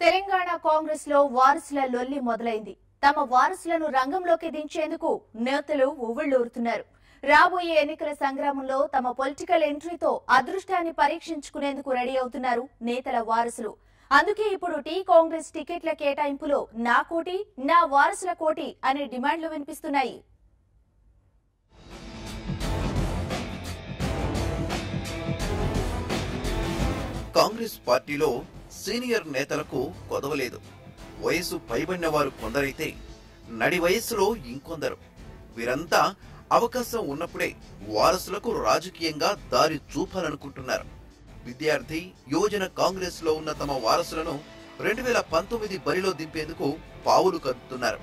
తెలంగాణ కాంగ్రెస్ లో వారసుల లొల్లి మొదలైంది. తమ వారసులను రంగంలోకి దించేందుకు నేతలు ఉవ్విళ్లూరుతున్నారు. రాబోయే ఎన్నికల సంగ్రామంలో తమ పొలిటికల్ ఎంట్రీతో అదృష్టాన్ని పరీక్షించుకునేందుకు రెడీ అవుతున్నారు నేతల వారసులు. అందుకే ఇప్పుడు టీ కాంగ్రెస్ టికెట్ల కేటాయింపులో నా కోటి నా వారసుల కోటి అనే డిమాండ్లు వినిపిస్తున్నాయి. కాంగ్రెస్ పార్టీలో సీనియర్ నేతలకు కొదవలేదు. వయసు పైబడిన వారు కొందరైతే నడి వయస్సులో ఇంకొందరు. వీరంతా అవకాశం ఉన్నప్పుడే వారసులకు రాజకీయంగా దారి చూపాలనుకుంటున్నారు. విద్యార్థి యువజన కాంగ్రెస్ లో ఉన్న తమ వారసులను 2019 బరిలో దింపేందుకు పావులు కదుపుతున్నారు.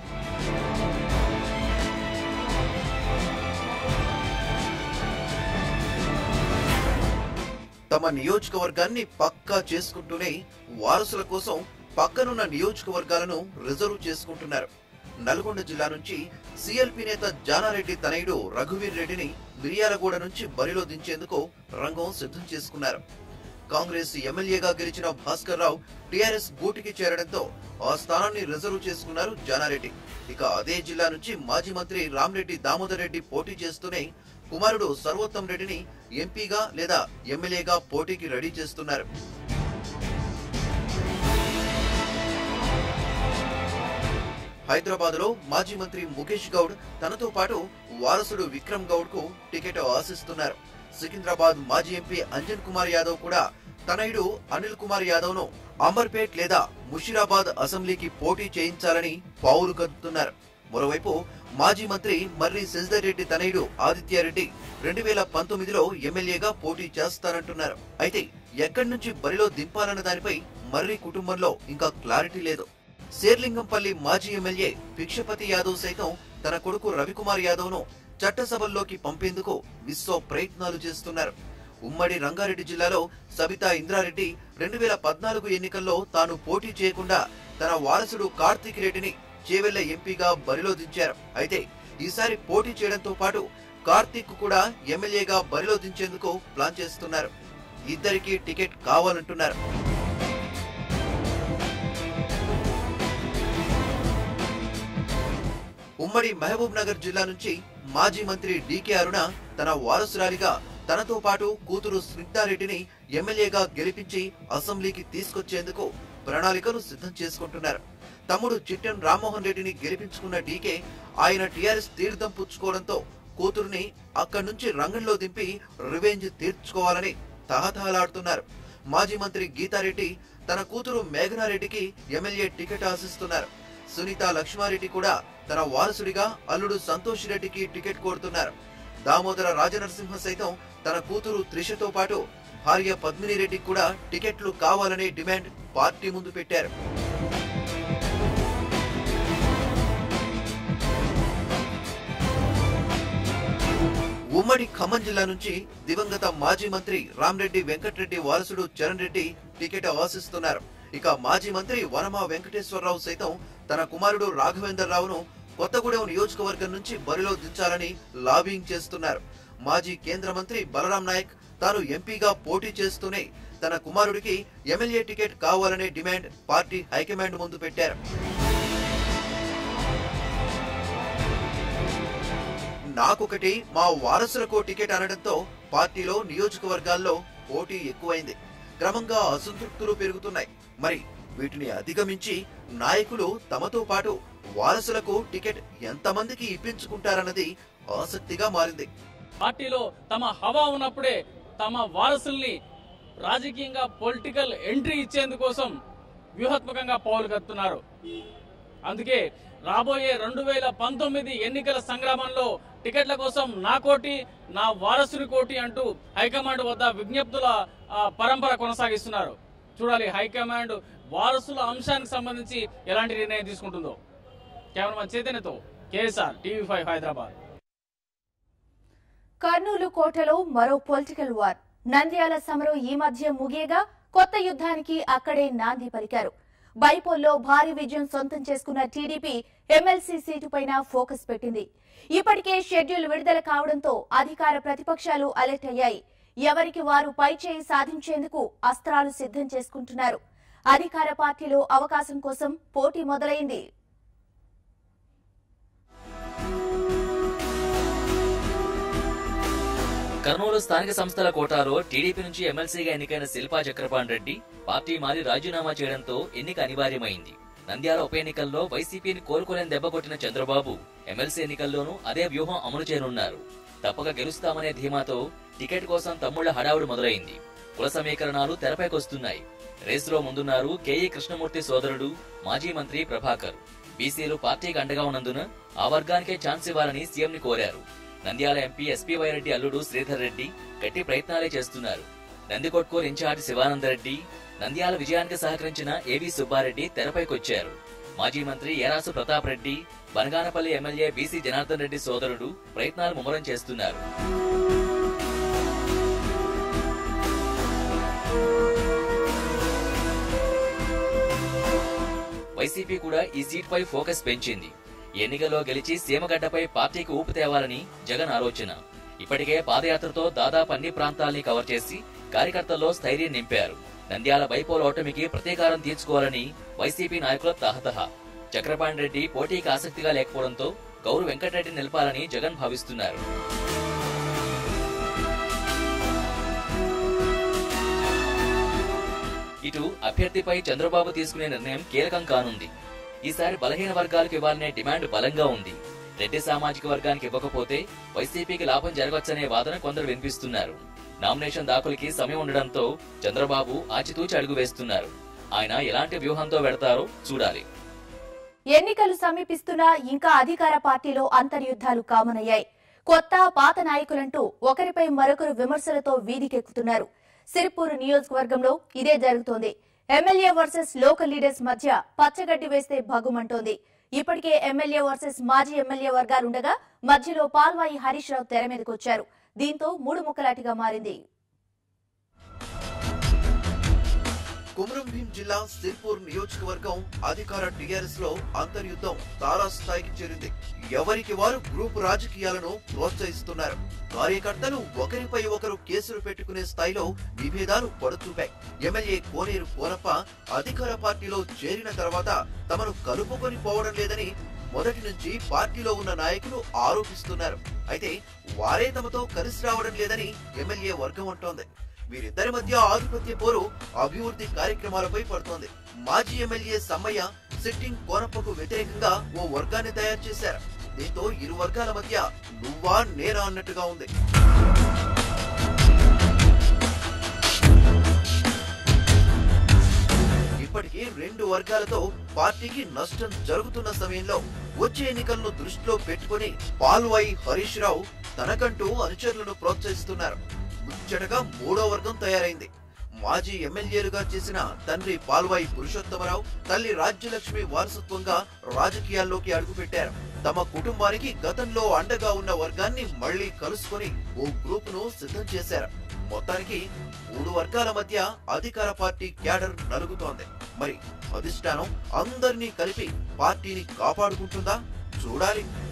తమ నియోజకవర్గాన్ని పక్కా చేసుకుంటూనే వారసుల కోసం పక్కనున్న నియోజకవర్గాలను రిజర్వ్ చేసుకుంటున్నారు. నల్గొండ జిల్లా నుంచి సిఎల్పి నేత జానారెడ్డి తనయుడు రఘువీర్ రెడ్డిని మిర్యాలగూడ నుంచి బరిలో దించేందుకు రంగం సిద్ధం చేసుకున్నారు. కాంగ్రెస్ ఎమ్మెల్యేగా గెలిచిన భాస్కర్ రావు టీఆర్ఎస్ గూటికి చేరడంతో ఆ స్థానాన్ని రిజర్వ్ చేసుకున్నారు జానారెడ్డి. ఇక అదే జిల్లా నుంచి మాజీ మంత్రి రామరెడ్డి దామోదర్ రెడ్డి పోటీ చేస్తూనే కుమారుడు సర్వోత్తం రెడ్డిని ఎంపీగా లేదా ఎమ్మెల్యేగా పోటీకి రెడీ చేస్తున్నారు. హైదరాబాద్ లో మాజీ మంత్రి ముఖేష్ గౌడ్ తనతో పాటు వారసుడు విక్రమ్ గౌడ్ కు టికెట్ ఆశిస్తున్నారు. సికింద్రాబాద్ మాజీ ఎంపీ అంజన్ కుమార్ యాదవ్ కూడా తనయుడు అనిల్ కుమార్ యాదవ్ ను అంబర్పేట్ లేదా ముషీరాబాద్ అసెంబ్లీకి పోటీ చేయించాలని పావులు కదుపుతున్నారు. మరోవైపు మాజీ మంత్రి మర్రి శశిధర్ రెడ్డి తనయుడు ఆదిత్యారెడ్డి 2019లో ఎమ్మెల్యేగా పోటీ చేస్తారంటున్నారు. అయితే ఎక్కడి నుంచి బరిలో దింపాలన్న దానిపై మర్రి కుటుంబంలో ఇంకా క్లారిటీ లేదు. శేర్లింగంపల్లి మాజీ ఎమ్మెల్యే భిక్షపతి యాదవ్ సైతం తన కొడుకు రవికుమార్ యాదవ్ ను చట్టసభల్లోకి పంపేందుకు విశ్వ ప్రయత్నాలు చేస్తున్నారు. ఉమ్మడి రంగారెడ్డి జిల్లాలో సబితా ఇంద్రారెడ్డి 2014 ఎన్నికల్లో తాను పోటీ చేయకుండా తన వారసుడు కార్తీక్ రెడ్డిని చేవెళ్ల ఎంపీగా బరిలో దించారు. అయితే ఈసారి పోటీ చేయడంతో పాటు కార్తీక్ కూడా ఎమ్మెల్యేగా బరిలో దించేందుకు ప్లాన్ చేస్తున్నారు. ఇద్దరికీ టికెట్ కావాలంటున్నారు. ఉమ్మడి మహబూబ్ నగర్ జిల్లా నుంచి మాజీ మంత్రి డీకే అరుణ తన వారసురాలిగా తనతో పాటు కూతురు స్నిగ్ధారెడ్డిని ఎమ్మెల్యేగా గెలిపించి అసెంబ్లీకి తీసుకొచ్చేందుకు ప్రణాళికలు సిద్ధం చేసుకుంటున్నారు. తమ్ముడు చిట్టెం రామ్మోహన్ రెడ్డిని గెలిపించుకున్న డీకే ఆయన టీఆర్ఎస్ తీర్థం పుచ్చుకోవడంతో కూతురుని అక్కడి నుంచి రంగంలో దింపి రివెంజ్ తీర్చుకోవాలని తహతహలాడుతున్నారు. మాజీ మంత్రి గీతారెడ్డి తన కూతురు మేఘనారెడ్డికి ఎమ్మెల్యే టికెట్ ఆశిస్తున్నారు. సునీత లక్ష్మారెడ్డి కూడా తన వారసుడిగా అల్లుడు సంతోష్ రెడ్డికి టికెట్ కోరుతున్నారు. దామోదర రాజనరసింహ సైతం తన కూతురు త్రిషతో పాటు భార్య పద్మిని రెడ్డికి కూడా టికెట్లు కావాలనే డిమాండ్ పార్టీ ముందు పెట్టారు. ఉమ్మడి ఖమ్మం జిల్లా నుంచి దివంగత మాజీ మంత్రి రామరెడ్డి వెంకటరెడ్డి వారసుడు చరణ్ రెడ్డి టికెట్ ఆశిస్తున్నారు. ఇక మాజీ మంత్రి వనమా వెంకటేశ్వరరావు సైతం తన కుమారుడు రాఘవేందర్ రావును కొత్తగూడెం నియోజకవర్గం నుంచి బరిలో దించాలని లాబింగ్ చేస్తున్నారు. మాజీ కేంద్ర మంత్రి బలరాం నాయక్ తాను ఎంపీగా పోటీ చేస్తూనే తన కుమారుడికి ఎమ్మెల్యే టికెట్ కావాలనే డిమాండ్ పార్టీ హైకమాండ్ ముందు పెట్టారు. నాకొకటి మా వారసులకు టికెట్ అనడంతో పార్టీలో నియోజకవర్గాల్లో పోటీ ఎక్కువైంది. క్రమంగా అసంతృప్తులు పెరుగుతున్నాయి. మరి వీటిని అధిగమించి నాయకులు తమతో పాటు వారసులకు టికెట్ ఎంతమందికి ఇప్పించుకుంటారన్నది ఆసక్తిగా మారింది. పార్టీలో తమ హవా ఉన్నప్పుడే తమ వారసుల్ని రాజకీయంగా పొలిటికల్ ఎంట్రీ ఇచ్చేందుకోసం వ్యూహాత్మకంగా పావులు కడుతున్నారు. అందుకే రాబోయే 2019 ఎన్నికల సంగ్రామంలో టికెట్ల కోసం నా కోటి నా వారసుని కోటి అంటూ హైకమాండ్ వద్ద విజ్ఞప్తుల పరంపర కొనసాగిస్తున్నారు. చూడాలి హైకమాండ్ వారసుల అంశానికి సంబంధించి ఎలాంటి నిర్ణయం తీసుకుంటుందో. కెమెరామన్ చైతన్యతో కేఎస్ఆర్ టీవీ5 హైదరాబాద్. కర్నూలు కోటలో మరో పొలిటికల్ వార్. నంద్యాల సమరం ఈ మధ్య ముగియగా కొత్త యుద్ధానికి అక్కడే నాంది పలికారు. బైపోల్లో భారీ విజయం సొంతం చేసుకున్న టీడీపీ ఎమ్మెల్సీ సీటుపైన ఫోకస్ పెట్టింది. ఇప్పటికే షెడ్యూల్ విడుదల కావడంతో అధికార ప్రతిపక్షాలు అలర్ట్ అయ్యాయి. ఎవరికి వారు పైచేయి సాధించేందుకు అస్త్రాలు సిద్ధం చేసుకుంటున్నారు. అధికార పార్టీలో అవకాశం కోసం పోటీ మొదలైంది. కర్నూలు స్థానిక సంస్థల కోటాలో టీడీపీ నుంచి ఎమ్మెల్సీగా ఎన్నికైన శిల్పా చక్రపాణి రెడ్డి పార్టీ మారి రాజీనామా చేయడంతో ఎన్నిక అనివార్యమైంది. నంద్యాల ఉప ఎన్నికల్లో వైసీపీని కోలుకోలేని దెబ్బ కొట్టిన చంద్రబాబు ఎమ్మెల్సీ ఎన్నికల్లోనూ అదే వ్యూహం అమలు చేయనున్నారు. తప్పక గెలుస్తామనే ధీమాతో టికెట్ కోసం తమ్ముళ్ల హడావుడి మొదలైంది. కుల సమీకరణాలు తెరపైకొస్తున్నాయి. రేసులో ముందున్నారు కేఈ కృష్ణమూర్తి సోదరుడు మాజీ మంత్రి ప్రభాకర్. బీసీలు పార్టీకి అండగా ఉన్నందున ఆ వర్గానికే ఛాన్స్ ఇవ్వాలని సీఎంని కోరారు. నంద్యాల ఎంపీ ఎస్పీవై రెడ్డి అల్లుడు శ్రీధర్ రెడ్డి గట్టి ప్రయత్నాలే చేస్తున్నారు. నందికొట్కూరు ఇన్ఛార్జి శివానందరెడ్డి, నంద్యాల విజయానికి సహకరించిన ఏవీ సుబ్బారెడ్డి తెరపైకొచ్చారు. మాజీ మంత్రి ఏరాసు ప్రతాప్ రెడ్డి, బనగానపల్లి ఎమ్మెల్యే బీసీ జనార్దన్ రెడ్డి సోదరుడు ప్రయత్నాలు ముమ్మరం చేస్తున్నారు. వైసీపీ కూడా ఈ సీట్ పై ఫోకస్ పెంచింది. ఎన్నికల్లో గెలిచి సీమగడ్డపై పార్టీకి ఊపు తేవాలని జగన్ ఆలోచన. ఇప్పటికే పాదయాత్రతో దాదాపు అన్ని ప్రాంతాల్ని కవర్ చేసి కార్యకర్తల్లో స్థైర్యం నింపారు. నంద్యాల బైపోల్ ఓటమికి ప్రతీకారం తీర్చుకోవాలని వైసీపీ నాయకుల తహతహ. చక్రపాణి రెడ్డి పోటీకి ఆసక్తిగా లేకపోవడంతో గౌరు వెంకటరెడ్డి నిలపాలని జగన్ భావిస్తున్నారు. ఇటు అభ్యర్థిపై చంద్రబాబు తీసుకునే నిర్ణయం కీలకం కానుంది. ఈసారి బలహీన వర్గాలకు ఇవ్వాలనే డిమాండ్ బలంగా ఉంది. రెడ్డి సామాజిక వర్గానికి ఇవ్వకపోతే వైసీపీకి లాభం జరగవచ్చనే వాదన కొందరు వినిపిస్తున్నారు. నామినేషన్ దాఖలుకి సమయం ఉండడంతో చంద్రబాబు ఆచితూచి అడుగు వేస్తున్నారు. ఆయన ఎలాంటి వ్యూహంతో వెడతారో చూడాలి. ఎన్నికలు సమీపిస్తున్నా ఇంకా అధికార పార్టీలో అంతర్యుద్ధాలు కామనయ్యాయి. కొత్త పాత నాయకులంటూ ఒకరిపై మరొకరు విమర్శలతో వీధికెక్కుతున్నారు. సిరిపూర్ నియోజకవర్గంలో ఇదే జరుగుతోంది. ఎమ్మెల్యే వర్సెస్ లోకల్ లీడర్స్ మధ్య పచ్చగడ్డి వేస్తే భగ్గుమంటోంది. ఇప్పటికే ఎమ్మెల్యే వర్సెస్ మాజీ ఎమ్మెల్యే వర్గాలుండగా మధ్యలో పాల్వాయి హరీష్ రావు తెర మీదకొచ్చారు. దీంతో మూడు ముక్కలాటిగా మారింది. కుమ్రం భీం జిల్లా సిర్పూర్ నియోజకవర్గం అధికార టీఆర్ఎస్ లో అంతర్యుద్ధం తారాస్థాయికి చేరింది. ఎవరికి వారు గ్రూప్ రాజకీయాలను ప్రోత్సహిస్తున్నారు. కార్యకర్తలు ఒకరిపై ఒకరు కేసులు పెట్టుకునే స్థాయిలో విభేదాలు పడుచూపాయి. ఎమ్మెల్యే కోనేరు కోనప్ప అధికార పార్టీలో చేరిన తర్వాత తమను కలుపుకొని పోవడం లేదని మొదటి నుంచి పార్టీలో ఉన్న నాయకులు ఆరోపిస్తున్నారు. అయితే వారే తమతో కలిసి రావడం లేదని ఎమ్మెల్యే వర్గం అంటోంది. వీరిద్దరి మధ్య ఆధిపత్య పోరు అభివృద్ధి కార్యక్రమాలపై పడుతోంది. మాజీ ఎమ్మెల్యే సమ్మయ్య సిట్టింగ్ కోనప్పకు వ్యతిరేకంగా ఓ వర్గాన్ని తయారు చేశారు. దీంతో ఇరు వర్గాల మధ్య నువ్వా నేరా అన్నట్టుగా ఉంది. ఇప్పటికీ రెండు వర్గాలతో పార్టీకి నష్టం జరుగుతున్న సమయంలో వచ్చే ఎన్నికలను దృష్టిలో పెట్టుకుని పాల్వాయి హరీష్ రావు తనకంటూ అనుచరులను ప్రోత్సహిస్తున్నారు. ముచ్చటగా మూడో వర్గం తయారైంది. మాజీ ఎమ్మెల్యేలుగా చేసిన తండ్రి పాల్వాయి పురుషోత్తమరావు, తల్లి రాజ్యలక్ష్మి వారసత్వంగా రాజకీయాల్లోకి అడుగుపెట్టారు. తమ కుటుంబానికి గతంలో అండగా ఉన్న వర్గాన్ని మళ్లీ కలుసుకొని ఓ గ్రూప్ ను సిద్ధం చేశారు. మొత్తానికి మూడు వర్గాల మధ్య అధికార పార్టీ క్యాడర్ నలుగుతోంది. మరి అధిష్టానం అందరినీ కలిపి పార్టీని కాపాడుకుంటుందా? చూడాలి.